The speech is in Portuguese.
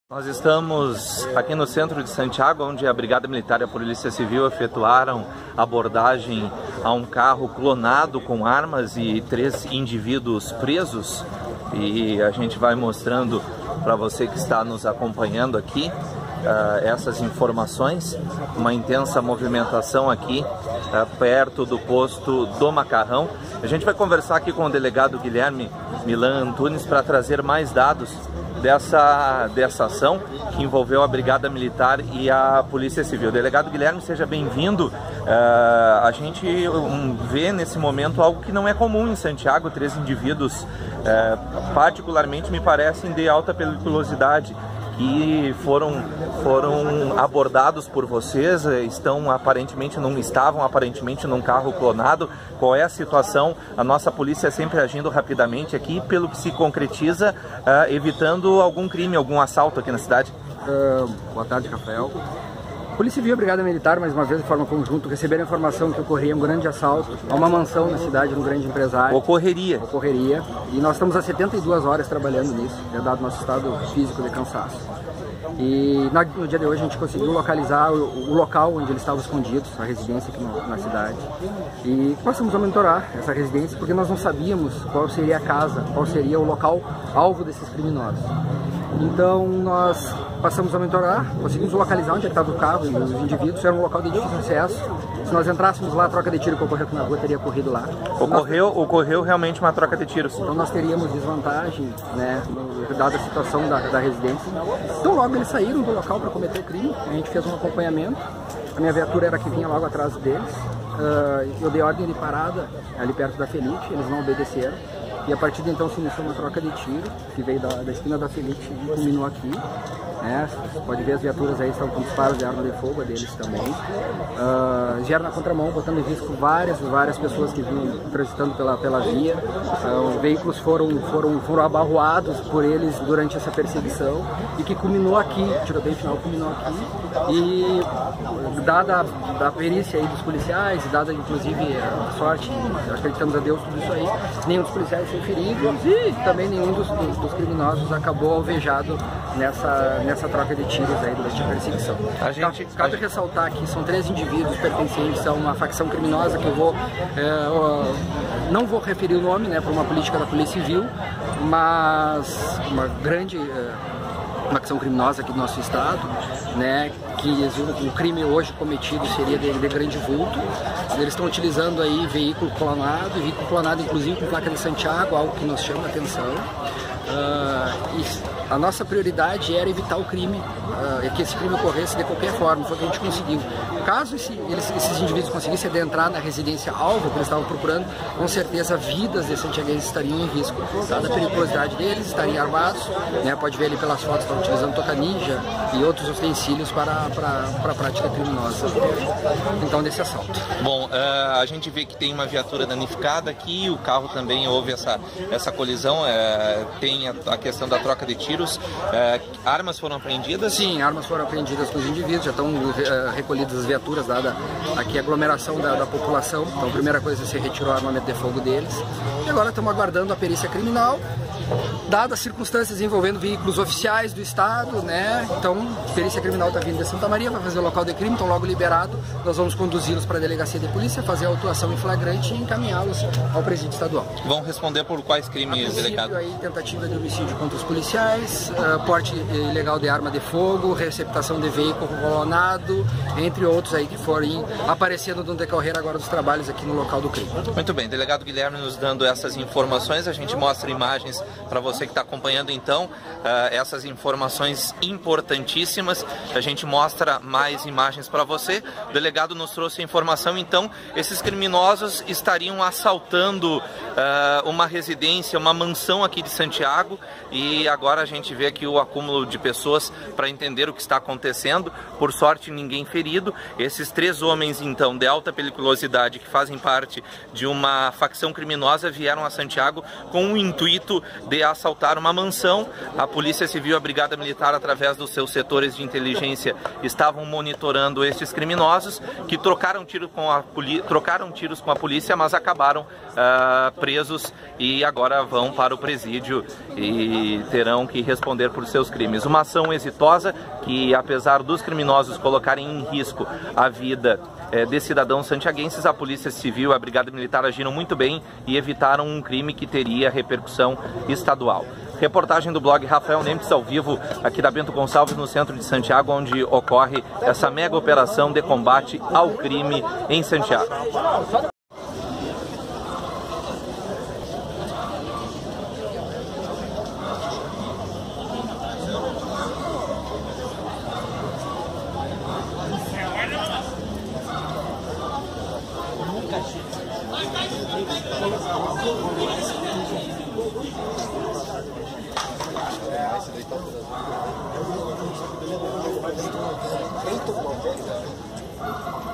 Nós estamos aqui no centro de Santiago, onde a Brigada Militar e a Polícia Civil efetuaram abordagem a um carro clonado com armas e 3 indivíduos presos. E a gente vai mostrando para você que está nos acompanhando aqui essas informações. Uma intensa movimentação aqui perto do posto do Macarrão. A gente vai conversar aqui com o delegado Guilherme Milan Antunes para trazer mais dados dessa ação que envolveu a Brigada Militar e a Polícia Civil. Delegado Guilherme, seja bem-vindo. A gente vê nesse momento algo que não é comum em Santiago, 3 indivíduos, particularmente me parecem de alta periculosidade, que foram abordados por vocês, estavam aparentemente num carro clonado. Qual é a situação? A nossa polícia sempre agindo rapidamente aqui, pelo que se concretiza, evitando algum crime, algum assalto aqui na cidade. Boa tarde, Rafael. Polícia Civil e Brigada Militar, mais uma vez de forma conjunta, receberam informação que ocorria um grande assalto a uma mansão na cidade de um grande empresário. Ocorreria. E nós estamos há 72 horas trabalhando nisso, dado nosso estado físico de cansaço. E no dia de hoje a gente conseguiu localizar o local onde eles estavam escondidos, a residência aqui na cidade. E passamos a monitorar essa residência porque nós não sabíamos qual seria a casa, qual seria o local alvo desses criminosos. Então nós passamos a monitorar, conseguimos localizar onde estava o carro e os indivíduos. Era um local de difícil acesso. Se nós entrássemos lá, a troca de tiro que ocorreu aqui na rua teria ocorrido lá. Ocorreu realmente uma troca de tiros. Então nós teríamos desvantagem, né, dada a situação da residência. Então logo eles saíram do local para cometer o crime, a gente fez um acompanhamento. A minha viatura era a que vinha logo atrás deles. Eu dei ordem de parada ali perto da Felite, eles não obedeceram. E a partir de então se iniciou uma troca de tiro, que veio da esquina da Felite e culminou aqui. Você pode ver as viaturas aí estão com disparos de arma de fogo, deles também. Vieram na contramão, botando em risco várias pessoas que vinham transitando pela via. Veículos foram abarroados por eles durante essa perseguição e que culminou aqui, o tiroteio final culminou aqui. E dada a perícia aí dos policiais, e dada inclusive a sorte, acreditamos a Deus, tudo isso aí, nenhum dos policiais foi ferido e também nenhum dos criminosos acabou alvejado nessa troca de tiros aí durante a perseguição. Cabe ressaltar que são 3 indivíduos pertencentes a uma facção criminosa que eu não vou referir o nome, por uma política da Polícia Civil, mas uma grande facção criminosa aqui do nosso estado, que o crime hoje cometido seria de grande vulto. Eles estão utilizando aí veículo clonado inclusive com placa de Santiago, algo que nos chama a atenção. A nossa prioridade era evitar o crime, que esse crime ocorresse de qualquer forma, foi o que a gente conseguiu. Caso esses indivíduos conseguissem adentrar na residência alvo que eles estavam procurando, com certeza vidas de santiaguenses estariam em risco, dada a periculosidade deles, estariam armados, pode ver ali pelas fotos, estão utilizando toca-ninja e outros utensílios para a prática criminosa, então, desse assalto. Bom, a gente vê que tem uma viatura danificada aqui, o carro também houve essa colisão, tem a questão da troca de tiros. Armas foram apreendidas? Sim, armas foram apreendidas com os indivíduos, já estão recolhidas as viaturas, dada aqui a aglomeração da população. Então a primeira coisa é se retirou o armamento de fogo deles. E agora estamos aguardando a perícia criminal, dadas as circunstâncias envolvendo veículos oficiais do estado, Então a perícia criminal está vindo de Santa Maria, vai fazer o local de crime, então logo liberado, nós vamos conduzi-los para a delegacia de polícia, fazer a autuação em flagrante e encaminhá-los ao presídio estadual. Vão responder por quais crimes, delegado? Aí, tentativa de homicídio contra os policiais, porte ilegal de arma de fogo, receptação de veículo clonado, entre outros aí que forem aparecendo no decorrer agora dos trabalhos aqui no local do crime. Muito bem, delegado Guilherme nos dando essas informações, a gente mostra imagens para você que está acompanhando então essas informações importantíssimas, a gente mostra mais imagens para você. O delegado nos trouxe a informação, então esses criminosos estariam assaltando uma residência, uma mansão aqui de Santiago, e agora a gente vê aqui o acúmulo de pessoas para entender o que está acontecendo. Por sorte, ninguém ferido. Esses 3 homens então de alta periculosidade que fazem parte de uma facção criminosa vieram vieram a Santiago com o intuito de assaltar uma mansão. A Polícia Civil e a Brigada Militar, através dos seus setores de inteligência, estavam monitorando esses criminosos que trocaram tiros com a polícia, mas acabaram presos e agora vão para o presídio e terão que responder por seus crimes. Uma ação exitosa que, apesar dos criminosos colocarem em risco a vida de cidadãos santiaguenses, a Polícia Civil e a Brigada Militar agiram muito bem e evitaram um crime que teria repercussão estadual. Reportagem do blog Rafael Nemtes ao vivo, aqui da Bento Gonçalves, no centro de Santiago, onde ocorre essa mega operação de combate ao crime em Santiago. Esse daí tá